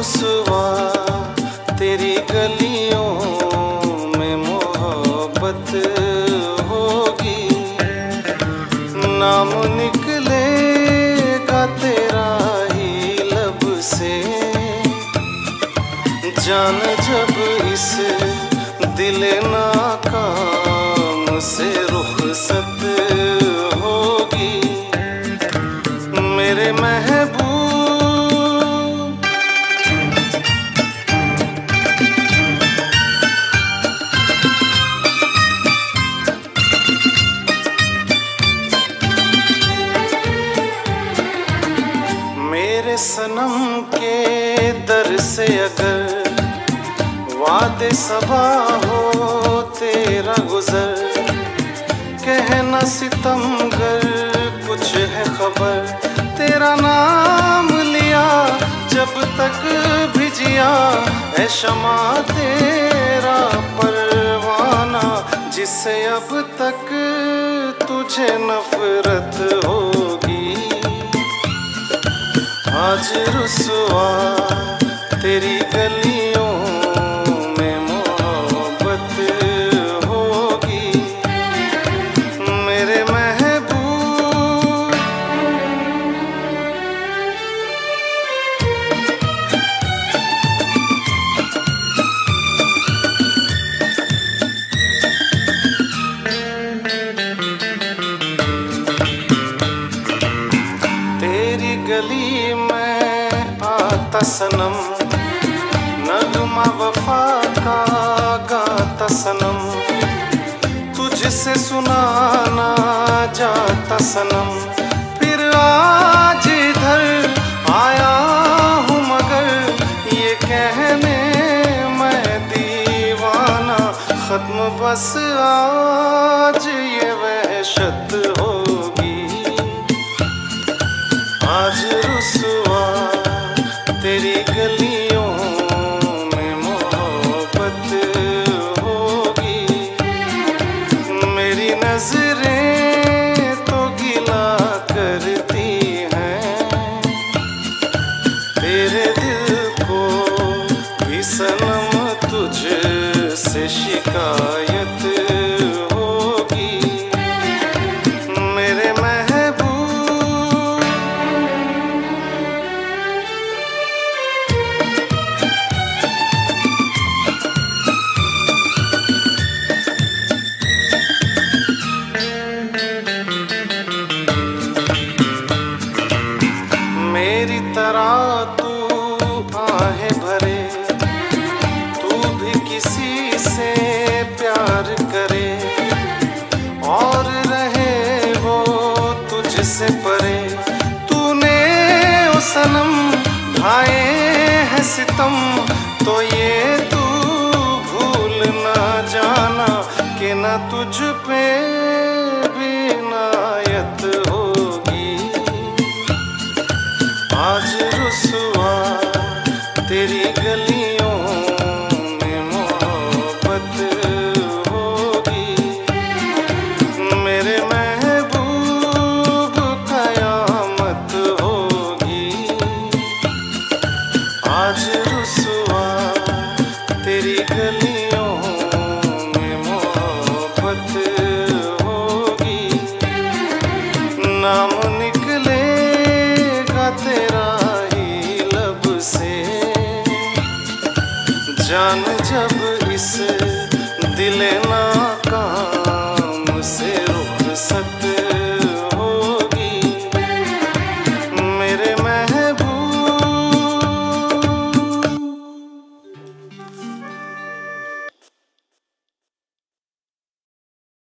रुसवा तेरी गलियों में मोहब्बत होगी, नाम निकलेगा तेरा ही लब से। जान जब इस दिल नाकाम से रुखसत होगी, मेरे महबूब। मेरे सनम के दर से अगर वादे सबा हो तेरा गुजर, कहना सितमगर कुछ है खबर, तेरा नाम लिया जब तक भी जिया, ऐ शमा तेरा परवाना, जिससे अब तक तुझे नफरत होगी। आज रुसवा तेरी गलियों में मोहब्बत होगी, मेरे महबूब। तेरी गली में आता सनम, नगमा वफा का गाता सनम, तुझसे सुनाना जाता सनम। फिर आज इधर आया हूँ मगर ये कहने मैं दीवाना, खत्म बस आज ये वहशत होगी। आज रुसवा तेरी गलियों में मोहब्बत होगी, मेरी नजरें तो गिला करती हैं, तेरे दिल को भी सनम तुझसे शिकायत होगी, मेरे महबूब। मेरी तरह तू आहें भरे, तू भी किसी से प्यार करे, और रहे वो तुझसे परे। तूने ओ सनम ढाए हैं सितम, तो ये तू भूल ना जाना कि ना तुझ पे भी इनायत होगी। आज रुसवा तेरी गलियों में मोहब्बत होगी, मेरे महबूब। कयामत होगी। आज रुसवा तेरी गलियों में मोहब्बत होगी, नाम निकलेगा तेरा ही लब से। जान जब